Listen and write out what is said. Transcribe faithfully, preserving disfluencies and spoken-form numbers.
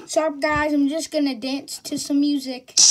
So guys, I'm just gonna dance to some music.